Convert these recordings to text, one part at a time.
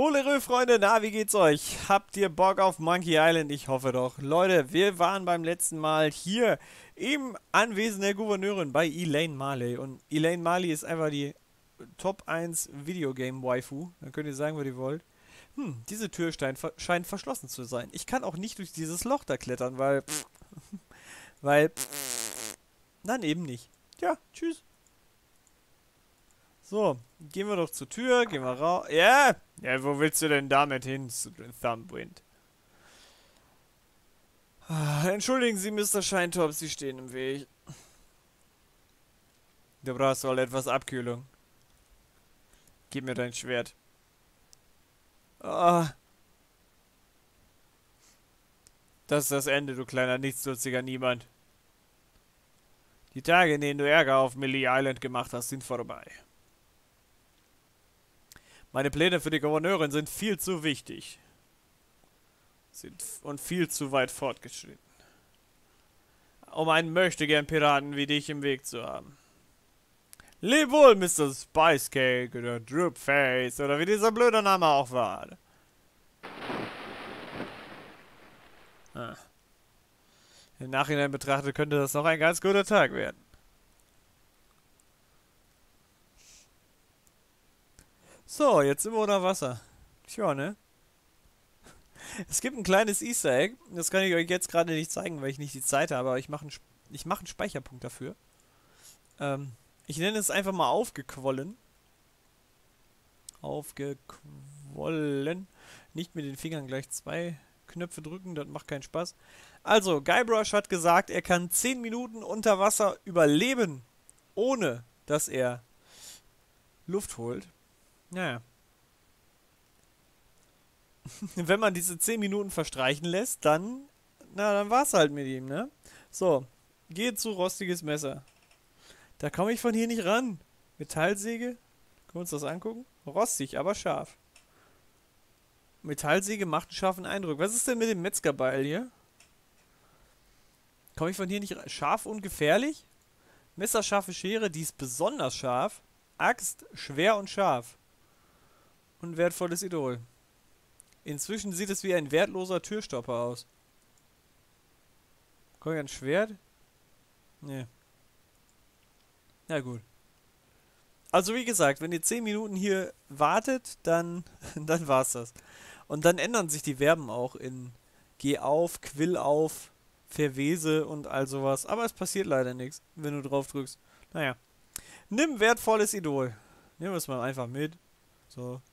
Holerö, Freunde, na, wie geht's euch? Habt ihr Bock auf Monkey Island? Ich hoffe doch. Leute, wir waren beim letzten Mal hier im Anwesen der Gouverneurin bei Elaine Marley. Und Elaine Marley ist einfach die Top 1 Videogame-Waifu. Dann könnt ihr sagen, was ihr wollt. Diese Tür scheint verschlossen zu sein. Ich kann auch nicht durch dieses Loch da klettern, weil... dann eben nicht. Tja, tschüss. So, gehen wir doch zur Tür, gehen wir raus. Ja! Ja, wo willst du denn damit hin, Thumbwind? Entschuldigen Sie, Mr. Scheintop, Sie stehen im Weg. Du brauchst wohl etwas Abkühlung. Gib mir dein Schwert. Ah. Das ist das Ende, du kleiner, nichtsnutziger Niemand. Die Tage, in denen du Ärger auf Millie Island gemacht hast, sind vorbei. Meine Pläne für die Gouverneurin sind viel zu wichtig. Und viel zu weit fortgeschritten. Um einen Möchtegern-Piraten wie dich im Weg zu haben. Leb wohl, Mr. Spicecake oder Droopface oder wie dieser blöde Name auch war. Im Nachhinein betrachtet könnte das noch ein ganz guter Tag werden. So, jetzt sind wir unter Wasser. Tja, ne? Es gibt ein kleines Easter Egg. Das kann ich euch jetzt gerade nicht zeigen, weil ich nicht die Zeit habe. Aber ich mache einen Speicherpunkt dafür. Ich nenne es einfach mal aufgequollen. Aufgequollen. Nicht mit den Fingern gleich zwei Knöpfe drücken, das macht keinen Spaß. Also, Guybrush hat gesagt, er kann 10 Minuten unter Wasser überleben, ohne dass er Luft holt. Naja. Wenn man diese 10 Minuten verstreichen lässt, dann war's halt mit ihm, ne? So, geht zu rostiges Messer. Da komme ich von hier nicht ran. Metallsäge, können wir uns das angucken? Rostig, aber scharf. Metallsäge macht einen scharfen Eindruck. Was ist denn mit dem Metzgerbeil hier? Komme ich von hier nicht ran? Scharf und gefährlich? Messerscharfe Schere, die ist besonders scharf. Axt, schwer und scharf. Und wertvolles Idol. Inzwischen sieht es wie ein wertloser Türstopper aus. Komm ich ein Schwert? Nee. Na gut. Also wie gesagt, wenn ihr 10 Minuten hier wartet, dann war's das. Und dann ändern sich die Verben auch in Geh auf, Quill auf, Verwese und all sowas. Aber es passiert leider nichts, wenn du drauf drückst. Naja. Nimm wertvolles Idol. Nehmen wir es mal einfach mit. So.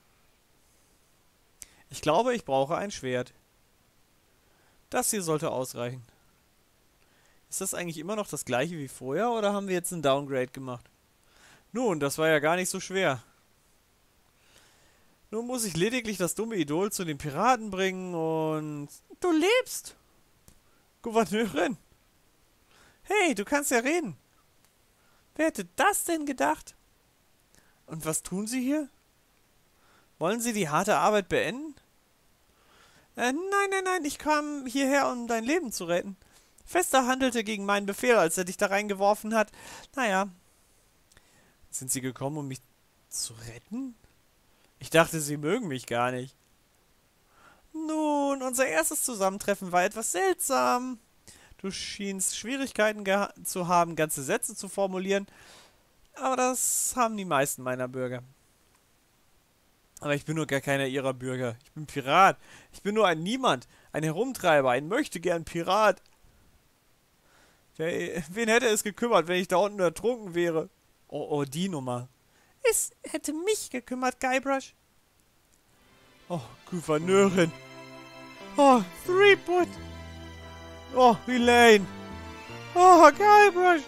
Ich glaube, ich brauche ein Schwert. Das hier sollte ausreichen. Ist das eigentlich immer noch das gleiche wie vorher oder haben wir jetzt einen Downgrade gemacht? Nun, das war ja gar nicht so schwer. Nun muss ich lediglich das dumme Idol zu den Piraten bringen und... Du lebst! Gouverneurin! Hey, du kannst ja reden! Wer hätte das denn gedacht? Und was tun Sie hier? Wollen Sie die harte Arbeit beenden? Nein, ich kam hierher, um dein Leben zu retten. Fester handelte gegen meinen Befehl, als er dich da reingeworfen hat. Naja. Sind Sie gekommen, um mich zu retten? Ich dachte, Sie mögen mich gar nicht. Nun, unser erstes Zusammentreffen war etwas seltsam. Du schienst Schwierigkeiten zu haben, ganze Sätze zu formulieren. Aber das haben die meisten meiner Bürger. Aber ich bin nur gar keiner ihrer Bürger. Ich bin Pirat. Ich bin nur ein Niemand. Ein Herumtreiber. Ein Möchtegern Pirat. Wen hätte es gekümmert, wenn ich da unten ertrunken wäre? Oh, die Nummer. Es hätte mich gekümmert, Guybrush. Oh, Gouverneurin. Oh, Threepwood. Oh, Elaine. Oh, Guybrush.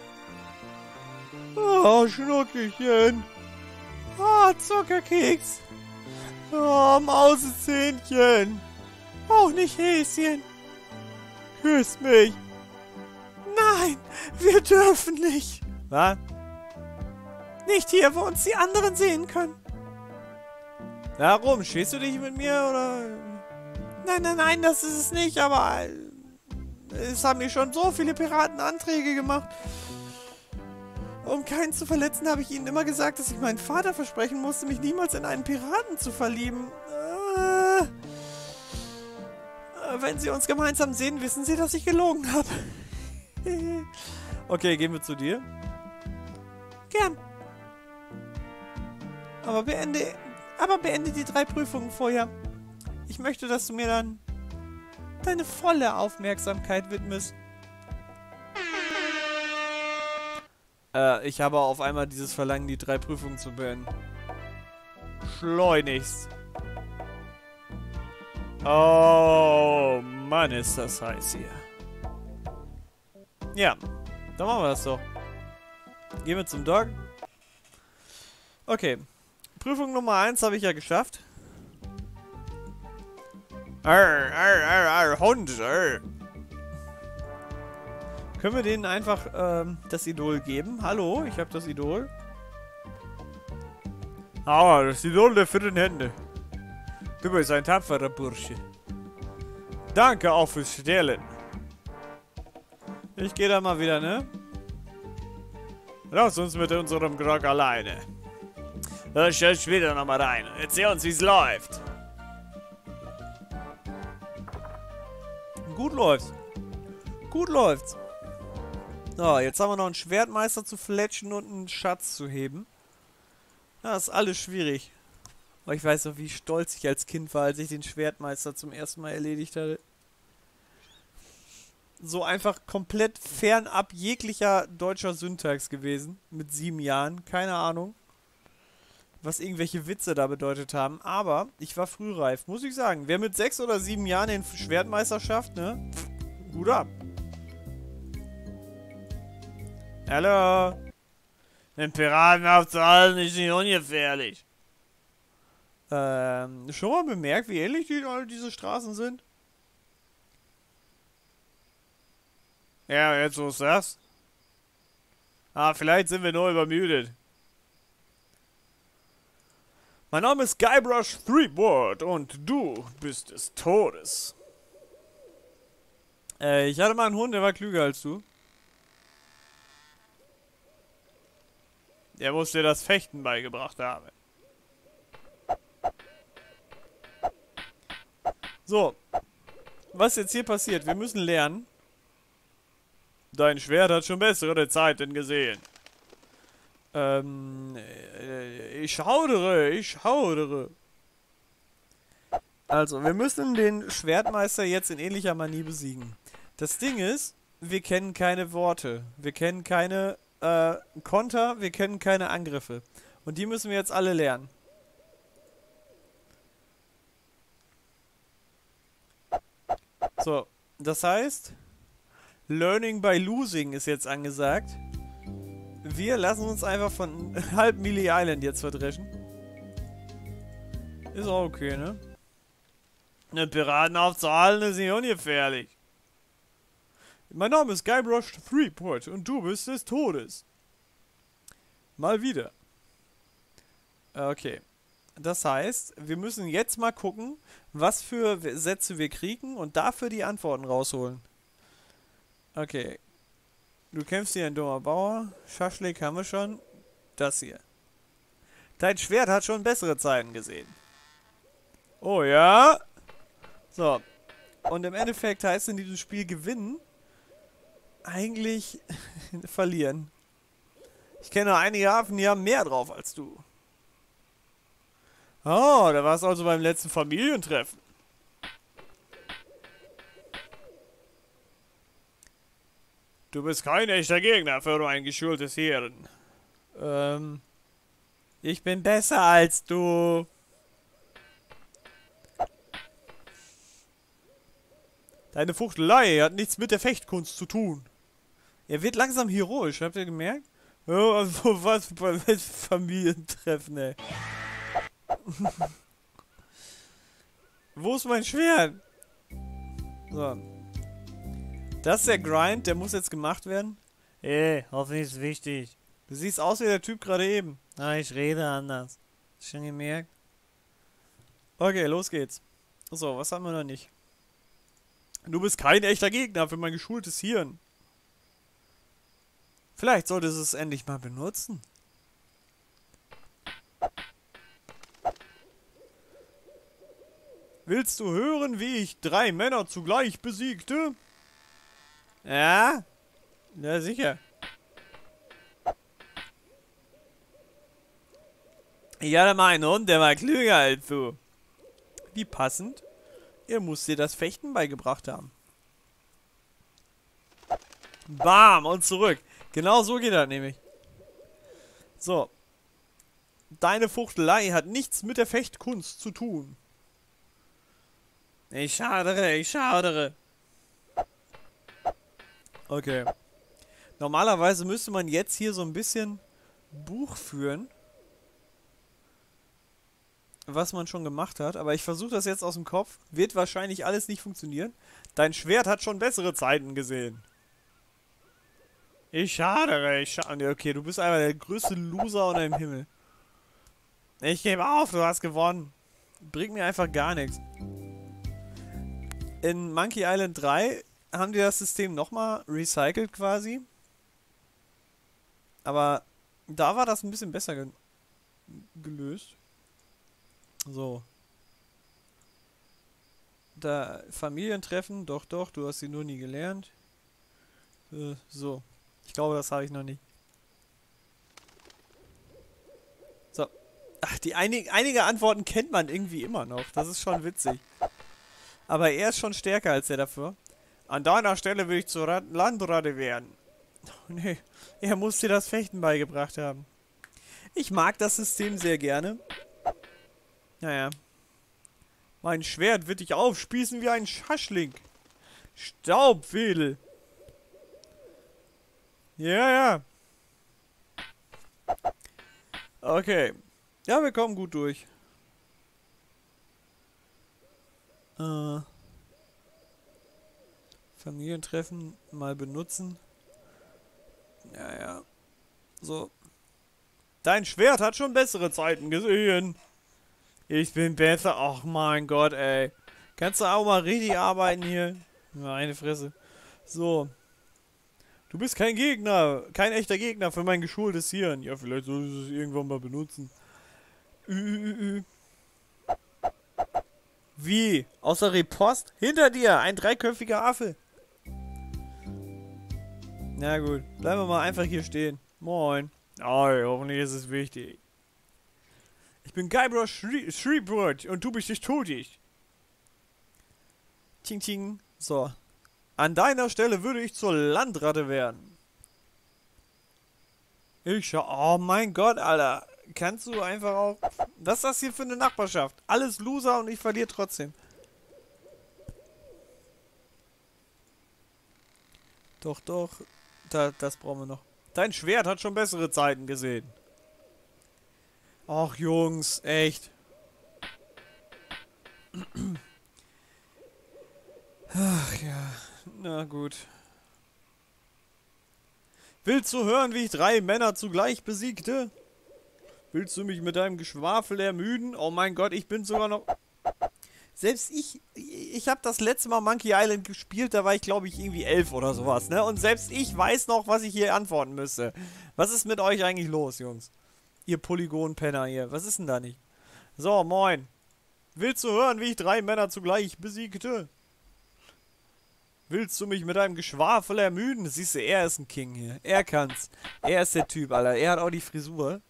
Oh, Schnuckelchen. Oh, Zuckerkeks. Oh, Mausezähnchen. Auch nicht Häschen. Küss mich. Nein, wir dürfen nicht. Was? Nicht hier, wo uns die anderen sehen können. Warum? Schießt du dich mit mir, oder? Nein, das ist es nicht, aber... Es haben mir schon so viele Piraten Anträge gemacht. Um keinen zu verletzen, habe ich ihnen immer gesagt, dass ich meinen Vater versprechen musste, mich niemals in einen Piraten zu verlieben. Wenn sie uns gemeinsam sehen, wissen sie, dass ich gelogen habe. Okay, gehen wir zu dir. Gern. Aber beende die 3 Prüfungen vorher. Ich möchte, dass du mir dann deine volle Aufmerksamkeit widmest. Ich habe auf einmal dieses Verlangen, die 3 Prüfungen zu beenden. Schleunigst. Oh, Mann, ist das heiß hier. Ja, dann machen wir das doch. Gehen wir zum Dog. Okay. Prüfung Nummer 1 habe ich ja geschafft. Hund, Können wir denen einfach das Idol geben? Hallo, ich habe das Idol. Ah, das Idol der 4. Hände. Du bist ein tapferer Bursche. Danke auch fürs Stehlen. Ich gehe da mal wieder, ne? Lass uns mit unserem Grog alleine. Stell später nochmal rein. Erzähl uns, wie es läuft. Gut läuft's. Gut läuft's. So, jetzt haben wir noch einen Schwertmeister zu fletschen und einen Schatz zu heben. Das ist alles schwierig. Aber ich weiß noch, wie stolz ich als Kind war, als ich den Schwertmeister zum ersten Mal erledigt hatte. So einfach komplett fernab jeglicher deutscher Syntax gewesen. Mit 7 Jahren. Keine Ahnung, was irgendwelche Witze da bedeutet haben. Aber ich war frühreif, muss ich sagen. Wer mit 6 oder 7 Jahren den Schwertmeister schafft, ne? Gut ab. Hallo. Den Piraten aufzuhalten ist nicht ungefährlich. Schon mal bemerkt, wie ähnlich diese Straßen sind? Ja, jetzt wo du sagst. Ah, vielleicht sind wir nur übermüdet. Mein Name ist Guybrush Threepwood und du bist des Todes. Ich hatte mal einen Hund, der war klüger als du. Der muss dir das Fechten beigebracht haben. So. Was jetzt hier passiert? Wir müssen lernen. Dein Schwert hat schon bessere Zeiten gesehen. Ich schaudere. Also, wir müssen den Schwertmeister jetzt in ähnlicher Manier besiegen. Das Ding ist, wir kennen keine Worte. Wir kennen keine Konter, wir kennen keine Angriffe. Und die müssen wir jetzt alle lernen. So, das heißt, Learning by Losing ist jetzt angesagt. Wir lassen uns einfach von halb Melee Island jetzt verdreschen. Ist auch okay, ne? Den Piraten aufzuhalten ist nicht ungefährlich. Mein Name ist Guybrush Threepwood und du bist des Todes. Mal wieder. Okay. Das heißt, wir müssen jetzt mal gucken, was für Sätze wir kriegen und dafür die Antworten rausholen. Okay. Du kämpfst hier ein dummer Bauer. Schaschlik haben wir schon. Das hier. Dein Schwert hat schon bessere Zeiten gesehen. Oh ja? So. Und im Endeffekt heißt in diesem Spiel gewinnen eigentlich verlieren. Ich kenne einige Affen, die haben mehr drauf als du. Oh, da warst du also beim letzten Familientreffen. Du bist kein echter Gegner für ein geschultes Hirn. Ich bin besser als du. Deine Fuchtelei hat nichts mit der Fechtkunst zu tun. Er wird langsam heroisch, habt ihr gemerkt? Oh, also was beim Familientreffen, ey. Wo ist mein Schwert? So. Das ist der Grind, der muss jetzt gemacht werden. Hoffentlich ist es wichtig. Du siehst aus wie der Typ gerade eben. Ah, ich rede anders. Hast du schon gemerkt? Okay, los geht's. So, was haben wir noch nicht? Du bist kein echter Gegner für mein geschultes Hirn. Vielleicht solltest du es endlich mal benutzen. Willst du hören, wie ich 3 Männer zugleich besiegte? Ja? Ja, sicher. Ich hatte mal einen Hund, der war klüger als du. Wie passend. Er muss dir das Fechten beigebracht haben. Bam! Und zurück. Genau so geht das nämlich. So. Deine Fuchtelei hat nichts mit der Fechtkunst zu tun. Ich schadere, ich schadere. Okay. Normalerweise müsste man jetzt hier so ein bisschen Buch führen, was man schon gemacht hat. Aber ich versuche das jetzt aus dem Kopf. Wird wahrscheinlich alles nicht funktionieren. Dein Schwert hat schon bessere Zeiten gesehen. Ich schadere, ich schadere. Okay, du bist einfach der größte Loser unter dem Himmel. Ich gebe auf, du hast gewonnen. Bringt mir einfach gar nichts. In Monkey Island 3 haben die das System nochmal recycelt quasi. Aber da war das ein bisschen besser gelöst. So. Da Familientreffen, doch, du hast sie nur nie gelernt. So. Ich glaube, das habe ich noch nicht. So. Ach, einige Antworten kennt man irgendwie immer noch. Das ist schon witzig. Aber er ist schon stärker als der dafür. An deiner Stelle will ich zur Landratte werden. Nee, er muss dir das Fechten beigebracht haben. Ich mag das System sehr gerne. Naja. Mein Schwert wird dich aufspießen wie ein Schaschlik. Staubwedel. Ja, ja. Okay. Ja, wir kommen gut durch. Familientreffen mal benutzen. Ja, ja. So. Dein Schwert hat schon bessere Zeiten gesehen. Ich bin besser. Ach mein Gott, ey. Kannst du auch mal richtig arbeiten hier? Meine Fresse. So. Du bist kein Gegner. Kein echter Gegner für mein geschultes Hirn. Ja, vielleicht solltest du es irgendwann mal benutzen. Wie? Außer Ripost? Hinter dir! Ein dreiköpfiger Affe. Na gut. Bleiben wir mal einfach hier stehen. Moin. Oh, hoffentlich ist es wichtig. Ich bin Guybrush Threepwood und du bist nicht totig. Ting ting. So. An deiner Stelle würde ich zur Landratte werden. Oh mein Gott, Alter. Kannst du einfach auch... Was ist das hier für eine Nachbarschaft? Alles Loser und ich verliere trotzdem. Doch, doch. Das brauchen wir noch. Dein Schwert hat schon bessere Zeiten gesehen. Ach, Jungs, echt. Ach ja, na gut. Willst du hören, wie ich 3 Männer zugleich besiegte? Willst du mich mit deinem Geschwafel ermüden? Oh mein Gott, ich bin sogar noch... Selbst ich habe das letzte Mal Monkey Island gespielt, da war ich glaube ich irgendwie 11 oder sowas, ne? Und selbst ich weiß noch, was ich hier antworten müsste. Was ist mit euch eigentlich los, Jungs? Ihr Polygon-Penner hier, was ist denn da nicht? So, moin. Willst du hören, wie ich 3 Männer zugleich besiegte? Willst du mich mit deinem Geschwafel ermüden? Siehst du, er ist ein King hier. Er kann's. Er ist der Typ, Alter. Er hat auch die Frisur.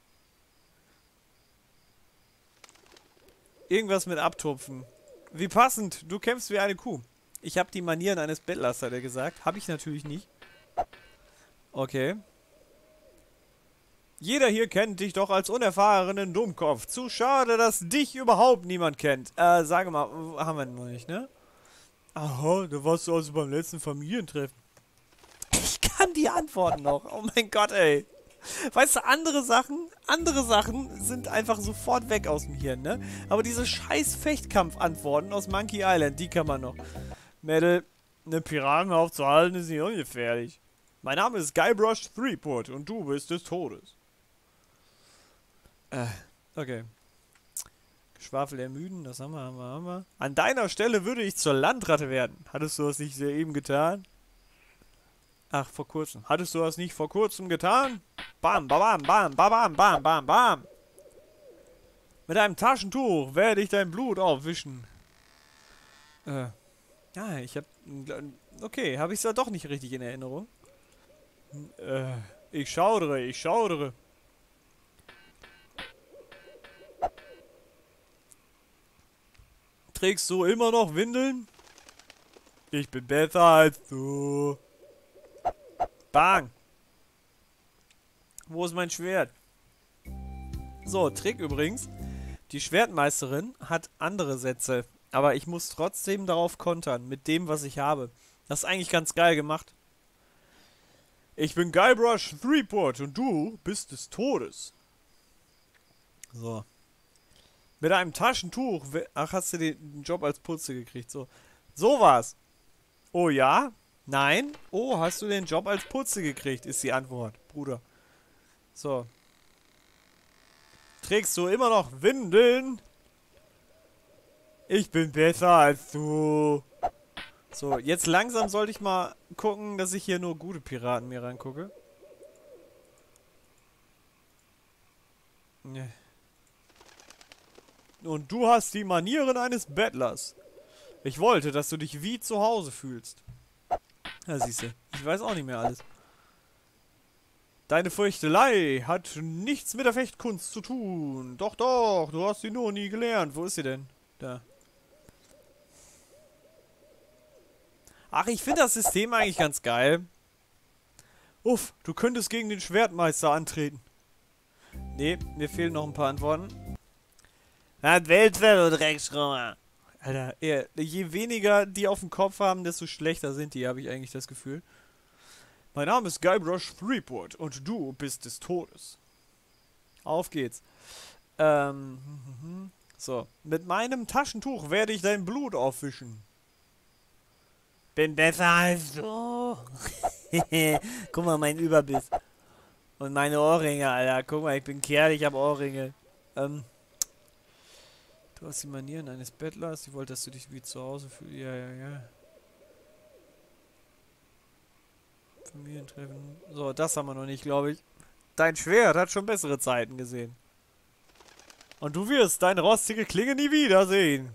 Irgendwas mit Abtupfen. Wie passend. Du kämpfst wie eine Kuh. Ich habe die Manieren eines Bettlers, hat er gesagt. Habe ich natürlich nicht. Okay. Jeder hier kennt dich doch als unerfahrenen Dummkopf. Zu schade, dass dich überhaupt niemand kennt. Sage mal, haben wir noch nicht, ne? Aha, da warst du also beim letzten Familientreffen. Ich kann die Antworten noch. Oh mein Gott, ey. Weißt du, andere Sachen sind einfach sofort weg aus dem Hirn, ne? Aber diese scheiß Fechtkampf-Antworten aus Monkey Island, die kann man noch. Mädel, eine Piraten aufzuhalten ist nicht ungefährlich. Mein Name ist Guybrush Threepwood und du bist des Todes. Okay. Geschwafel ermüden, das haben wir. An deiner Stelle würde ich zur Landratte werden. Hattest du das nicht sehr eben getan? Ach, vor kurzem. Hattest du das nicht vor kurzem getan? Bam, bam, bam, bam, bam, bam, bam, bam. Mit einem Taschentuch werde ich dein Blut aufwischen. Ja, ich hab... Okay, habe ich es ja doch nicht richtig in Erinnerung. Ich schaudere, ich schaudere. Trägst du immer noch Windeln? Ich bin besser als du. Bang. Wo ist mein Schwert? So, Trick übrigens. Die Schwertmeisterin hat andere Sätze. Aber ich muss trotzdem darauf kontern. Mit dem, was ich habe. Das ist eigentlich ganz geil gemacht. Ich bin Guybrush Threepwood und du bist des Todes. So. Mit einem Taschentuch. Ach, hast du den Job als Putze gekriegt. So. So war's. Oh ja? Nein? Oh, hast du den Job als Putze gekriegt, ist die Antwort, Bruder. So. Trägst du immer noch Windeln? Ich bin besser als du. So, jetzt langsam sollte ich mal gucken, dass ich hier nur gute Piraten mir reingucke. Nee. Und du hast die Manieren eines Bettlers. Ich wollte, dass du dich wie zu Hause fühlst. Ja, siehste. Ich weiß auch nicht mehr alles. Deine Feuchtelei hat nichts mit der Fechtkunst zu tun. Doch, doch, du hast sie nur nie gelernt. Wo ist sie denn? Da. Ach, ich finde das System eigentlich ganz geil. Uff, du könntest gegen den Schwertmeister antreten. Nee, mir fehlen noch ein paar Antworten. Na, Weltwelt, du Dreckschrummer. Alter, je weniger die auf dem Kopf haben, desto schlechter sind die, habe ich eigentlich das Gefühl. Mein Name ist Guybrush Threepwood und du bist des Todes. Auf geht's. So. Mit meinem Taschentuch werde ich dein Blut aufwischen. Bin besser als du. Guck mal, mein Überbiss. Und meine Ohrringe, Alter. Guck mal, ich bin Kerl, ich habe Ohrringe. Du hast die Manieren eines Bettlers. Ich wollte, dass du dich wie zu Hause fühlst. Ja, ja, ja. Familientreffen. So, das haben wir noch nicht, glaube ich. Dein Schwert hat schon bessere Zeiten gesehen. Und du wirst deine rostige Klinge nie wiedersehen.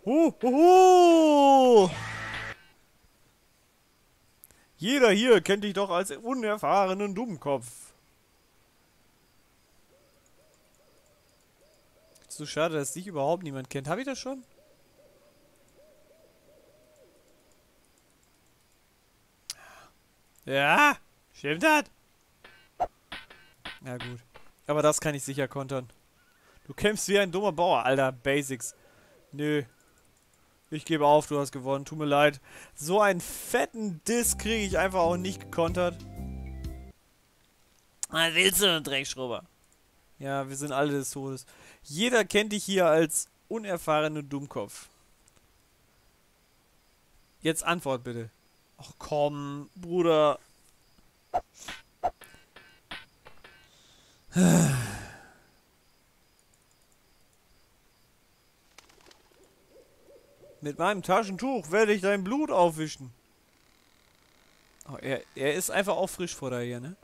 Jeder hier kennt dich doch als unerfahrenen Dummkopf. So schade, dass dich überhaupt niemand kennt. Habe ich das schon? Ja, stimmt das? Ja gut. Aber das kann ich sicher kontern. Du kämpfst wie ein dummer Bauer, Alter. Basics. Nö. Ich gebe auf, du hast gewonnen. Tut mir leid. So einen fetten Diss kriege ich einfach auch nicht gekontert. Was willst du, Dreckschrubber? Ja, wir sind alle des Todes. Jeder kennt dich hier als unerfahrenen Dummkopf. Jetzt Antwort bitte. Ach komm, Bruder. Mit meinem Taschentuch werde ich dein Blut aufwischen. Oh, er ist einfach auch frisch vor hier, ne?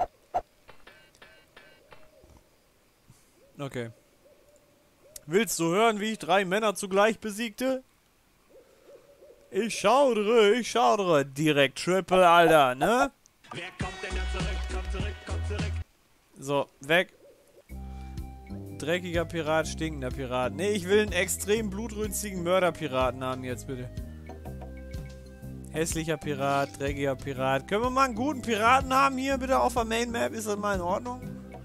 Okay. Willst du hören, wie ich 3 Männer zugleich besiegte? Ich schaudere. Direkt Triple, Alter, ne? Wer kommt denn da zurück? Komm zurück, komm zurück. So, weg. Dreckiger Pirat, stinkender Pirat. Ne, ich will einen extrem blutrünstigen Mörderpiraten haben jetzt, bitte. Hässlicher Pirat, dreckiger Pirat. Können wir mal einen guten Piraten haben hier, bitte, auf der Main Map? Ist das mal in Ordnung?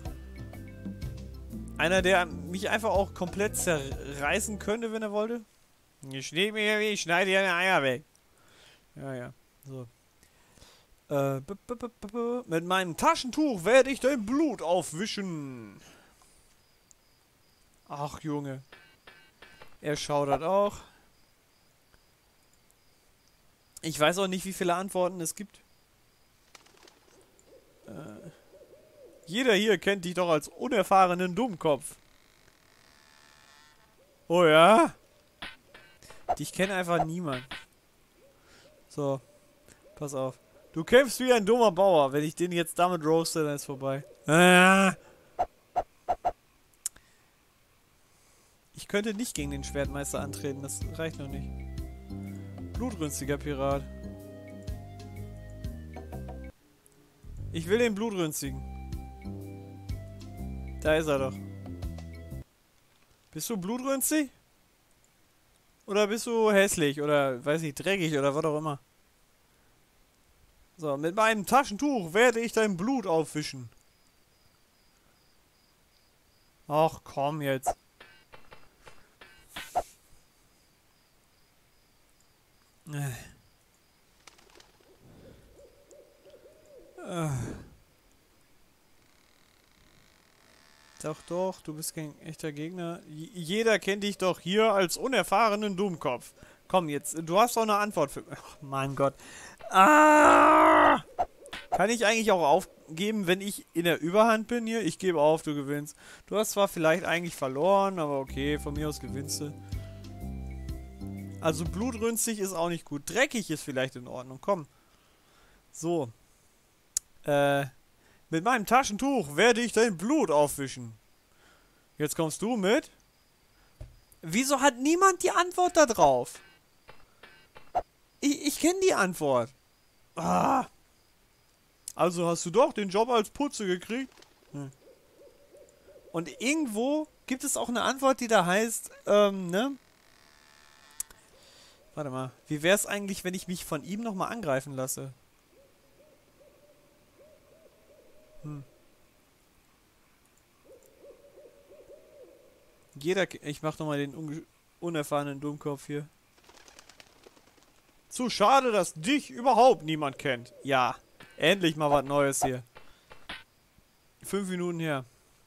Einer, der mich einfach auch komplett zerreißen könnte, wenn er wollte. Ich schneide dir eine Eier weg. Ja, ja. So. Mit meinem Taschentuch werde ich dein Blut aufwischen. Ach, Junge. Er schaudert auch. Ich weiß auch nicht, wie viele Antworten es gibt. Jeder hier kennt dich doch als unerfahrenen Dummkopf. Oh ja? Dich kennt einfach niemand. So. Pass auf. Du kämpfst wie ein dummer Bauer. Wenn ich den jetzt damit roaste, dann ist vorbei. Ich könnte nicht gegen den Schwertmeister antreten. Das reicht noch nicht. Blutrünstiger Pirat. Ich will den Blutrünstigen. Da ist er doch. Bist du blutrünstig? Oder bist du hässlich? Oder, weiß ich, dreckig oder was auch immer? So, mit meinem Taschentuch werde ich dein Blut aufwischen. Ach, komm jetzt. Doch, doch, du bist kein echter Gegner. Jeder kennt dich doch hier als unerfahrenen Dummkopf. Komm jetzt, du hast doch eine Antwort für... Ach, mein Gott. Ah! Kann ich eigentlich auch aufgeben, wenn ich in der Überhand bin hier? Ich gebe auf, du gewinnst. Du hast zwar vielleicht eigentlich verloren, aber okay, von mir aus gewinnst du. Also blutrünstig ist auch nicht gut. Dreckig ist vielleicht in Ordnung. Komm. So. Mit meinem Taschentuch werde ich dein Blut aufwischen. Jetzt kommst du mit. Wieso hat niemand die Antwort da drauf? Ich kenne die Antwort. Ah. Also hast du doch den Job als Putze gekriegt? Hm. Und irgendwo gibt es auch eine Antwort, die da heißt, ne? Warte mal. Wie wäre es eigentlich, wenn ich mich von ihm nochmal angreifen lasse? Ich mach nochmal den unerfahrenen Dummkopf hier. Zu schade, dass dich überhaupt niemand kennt. Ja, endlich mal was Neues hier. 5 Minuten her.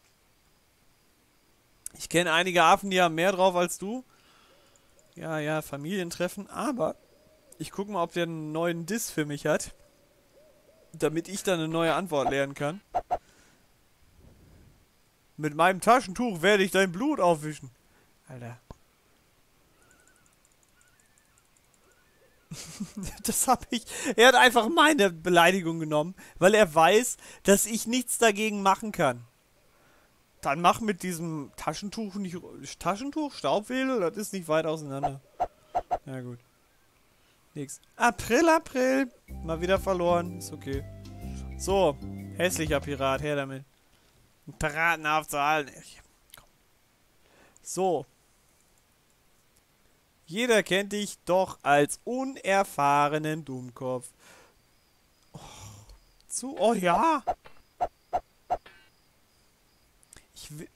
Ich kenne einige Affen, die haben mehr drauf als du. Ja, ja, Familientreffen. Aber ich gucke mal, ob der einen neuen Diss für mich hat. Damit ich dann eine neue Antwort lernen kann. Mit meinem Taschentuch werde ich dein Blut aufwischen. Alter. Das hab ich... Er hat einfach meine Beleidigung genommen, weil er weiß, dass ich nichts dagegen machen kann. Dann mach mit diesem Taschentuch nicht... Taschentuch? Staubwedel? Das ist nicht weit auseinander. Ja gut. Nix. April, April. Mal wieder verloren. Ist okay. So. Hässlicher Pirat. Her damit. Piraten aufzuhalten. So. Jeder kennt dich doch als unerfahrenen Dummkopf. Oh, oh ja. Ich will...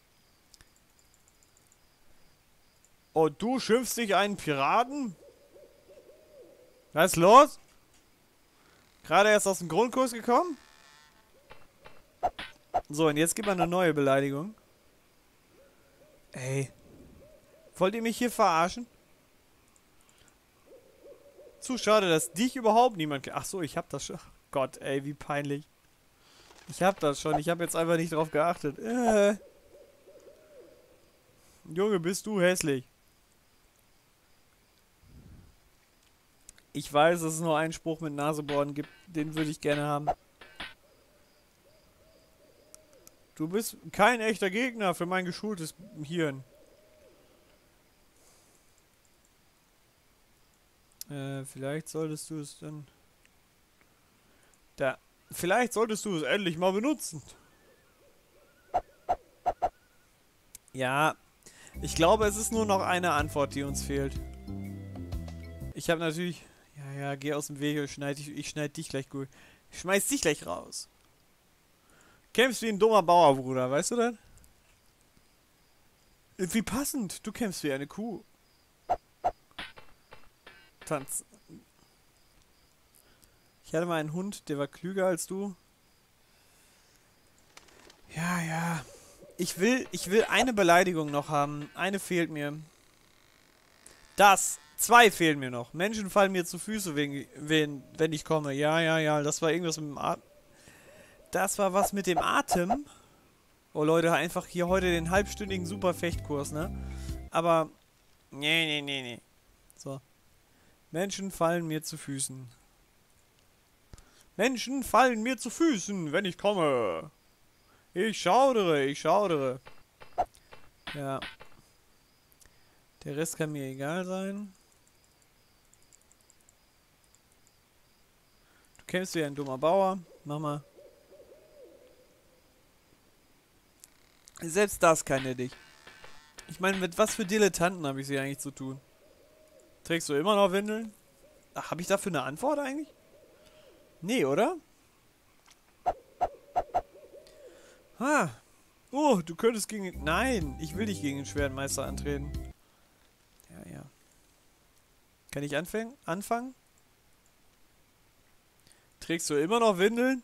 Oh, du schimpfst dich einen Piraten? Was ist los? Gerade erst aus dem Grundkurs gekommen? So, und jetzt gibt man eine neue Beleidigung. Ey. Wollt ihr mich hier verarschen? Zu schade, dass dich überhaupt niemand kennt. Ach so, ich hab das schon. Gott, ey, wie peinlich. Ich hab das schon. Ich hab jetzt einfach nicht drauf geachtet. Junge, bist du hässlich. Ich weiß, dass es nur einen Spruch mit Nasebohren gibt. Den würde ich gerne haben. Du bist kein echter Gegner für mein geschultes Hirn. Vielleicht solltest du es dann... Da. Vielleicht solltest du es endlich mal benutzen. Ja. Ich glaube, es ist nur noch eine Antwort, die uns fehlt. Ich habe natürlich... Ja, ja, geh aus dem Weg, ich schneide dich gleich gut. Ich schmeiß dich gleich raus. Kämpfst wie ein dummer Bauer, Bruder, weißt du das? Wie passend, du kämpfst wie eine Kuh. Tanz. Ich hatte mal einen Hund, der war klüger als du. Ja, ja. Ich will eine Beleidigung noch haben. Eine fehlt mir. Zwei fehlen mir noch. Menschen fallen mir zu Füße, wenn ich komme. Ja, ja, ja. Das war irgendwas mit dem Atem. Das war was mit dem Atem. Oh Leute, einfach hier heute den halbstündigen Superfechtkurs, ne? Aber, nee. So. Menschen fallen mir zu Füßen. Menschen fallen mir zu Füßen, wenn ich komme. Ich schaudere, ich schaudere. Ja. Der Rest kann mir egal sein. Du kämpfst wie ein dummer Bauer. Mach mal. Selbst das kann er dich. Ich meine, mit was für Dilettanten habe ich sie eigentlich zu tun? Trägst du immer noch Windeln? Ach, habe ich dafür eine Antwort eigentlich? Nee, oder? Ah. Oh, du könntest gegen... Nein, ich will nicht gegen den Schwertmeister antreten. Ja, ja. Kann ich anfangen? Trägst du immer noch Windeln?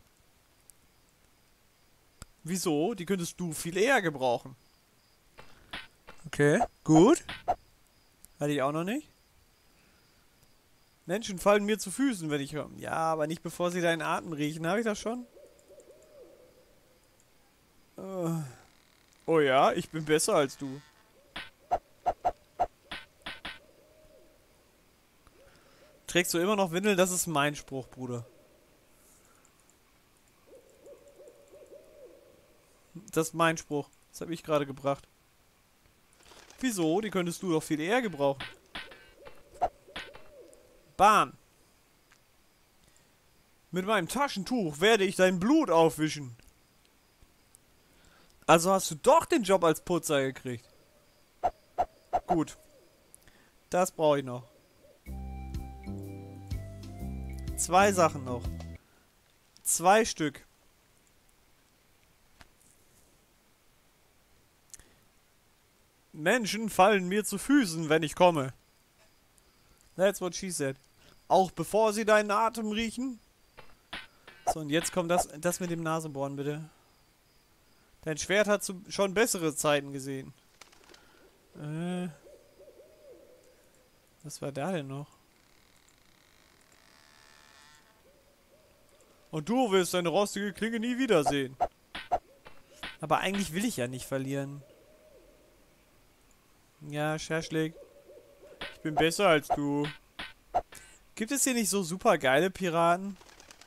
Wieso? Die könntest du viel eher gebrauchen. Okay, gut. Hatte ich auch noch nicht. Menschen fallen mir zu Füßen, wenn ich höre. Ja, aber nicht bevor sie deinen Atem riechen. Habe ich das schon? Oh ja, ich bin besser als du. Trägst du immer noch Windeln? Das ist mein Spruch, Bruder. Das ist mein Spruch. Das habe ich gerade gebracht. Wieso? Die könntest du doch viel eher gebrauchen. Bam. Mit meinem Taschentuch werde ich dein Blut aufwischen. Also hast du doch den Job als Putzer gekriegt. Gut. Das brauche ich noch. 2 Sachen noch. 2 Stück. Menschen fallen mir zu Füßen, wenn ich komme. That's what she said. Auch bevor sie deinen Atem riechen. So, und jetzt kommt das mit dem Nasenbohren, bitte. Dein Schwert hat schon bessere Zeiten gesehen. Was war da denn noch? Und du wirst deine rostige Klinge nie wiedersehen. Aber eigentlich will ich ja nicht verlieren. Ja, Scherschlik. Ich bin besser als du. Gibt es hier nicht so super geile Piraten?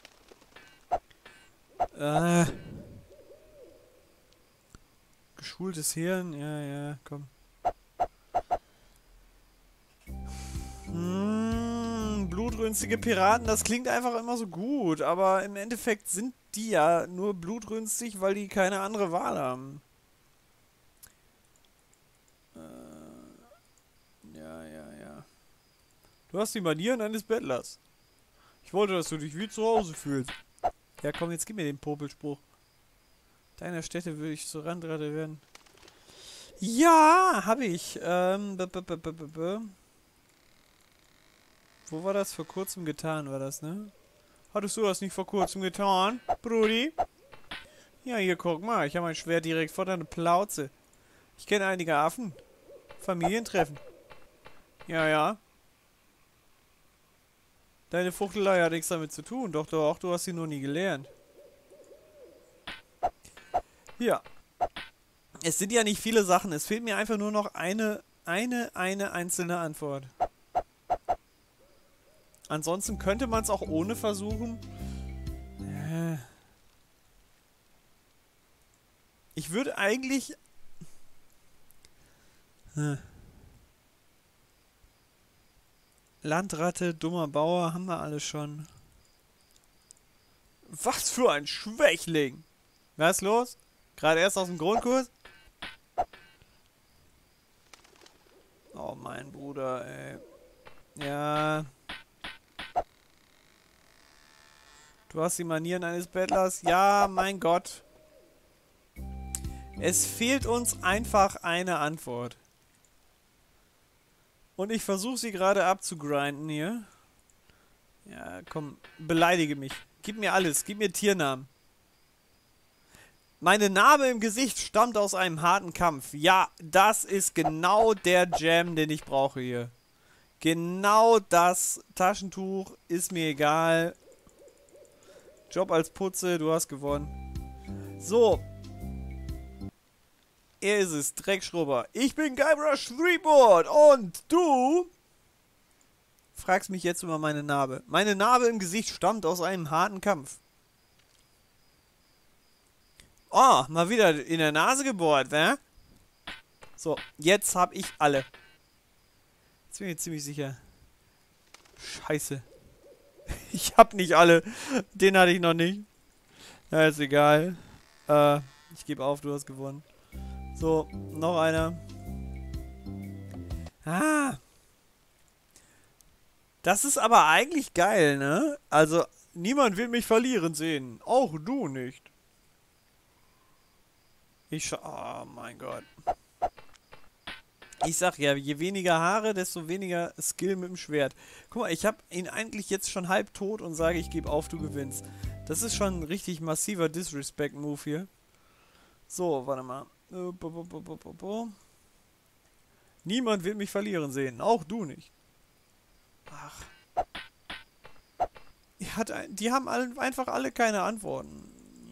Geschultes Hirn? Ja, ja, komm. Blutrünstige Piraten, das klingt einfach immer so gut, aber im Endeffekt sind die ja nur blutrünstig, weil die keine andere Wahl haben. Ja. Du hast die Manieren eines Bettlers. Ich wollte, dass du dich wie zu Hause fühlst. Ja, komm, jetzt gib mir den Popelspruch. Deiner Stätte würde ich zur Randratte werden. Ja, habe ich. Wo war das? Vor kurzem getan, war das, ne? Hattest du das nicht vor kurzem getan, Brudi? Ja, hier, guck mal. Ich habe mein Schwert direkt vor deiner Plauze. Ich kenne einige Affen. Familientreffen. Ja. Deine Fuchtelei hat nichts damit zu tun. Doch, du hast sie nur nie gelernt. Ja. Es sind ja nicht viele Sachen. Es fehlt mir einfach nur noch eine einzelne Antwort. Ansonsten könnte man es auch ohne versuchen. Ich würde eigentlich... Landratte, dummer Bauer, haben wir alle schon. Was für ein Schwächling! Was ist los? Gerade erst aus dem Grundkurs? Oh, mein Bruder, ey. Ja. Du hast die Manieren eines Bettlers. Ja, mein Gott. Es fehlt uns einfach eine Antwort. Und ich versuche sie gerade abzugrinden hier. Ja, komm, beleidige mich. Gib mir alles, gib mir Tiernamen. Meine Narbe im Gesicht stammt aus einem harten Kampf. Ja, das ist genau der Jam, den ich brauche hier. Genau das Taschentuch ist mir egal. Job als Putze, du hast gewonnen. So. Er ist es, Dreckschrubber. Ich bin Guybrush Threepwood und du... fragst mich jetzt über meine Narbe. Meine Narbe im Gesicht stammt aus einem harten Kampf. Oh, mal wieder in der Nase gebohrt, wa? So, jetzt habe ich alle. Jetzt bin ich mir ziemlich sicher. Scheiße. Ich hab nicht alle. Den hatte ich noch nicht. Na, ist egal. Ich gebe auf, du hast gewonnen. So, noch einer. Ah. Das ist aber eigentlich geil, ne? Also, niemand will mich verlieren sehen. Auch du nicht. Oh mein Gott. Ich sag ja, je weniger Haare, desto weniger Skill mit dem Schwert. Guck mal, ich habe ihn eigentlich jetzt schon halb tot und sage, ich gebe auf, du gewinnst. Das ist schon ein richtig massiver Disrespect-Move hier. So, warte mal. Niemand will mich verlieren sehen. Auch du nicht. Ach. Die haben einfach alle keine Antworten.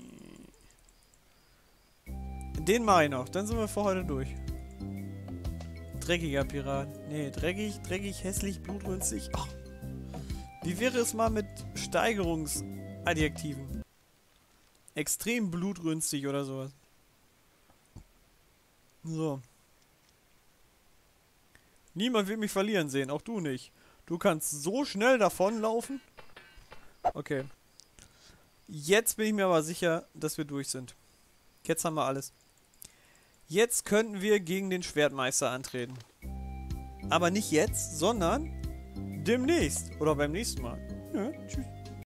Den mache ich noch. Dann sind wir für heute durch. Dreckiger Pirat. Nee, dreckig, hässlich, blutrünstig. Oh. Wie wäre es mal mit Steigerungsadjektiven? Extrem blutrünstig oder sowas. So. Niemand will mich verlieren sehen, auch du nicht. Du kannst so schnell davonlaufen. Okay. Jetzt bin ich mir aber sicher, dass wir durch sind. Jetzt haben wir alles. Jetzt könnten wir gegen den Schwertmeister antreten. Aber nicht jetzt, sondern demnächst. Oder beim nächsten Mal. Ja, tschüss.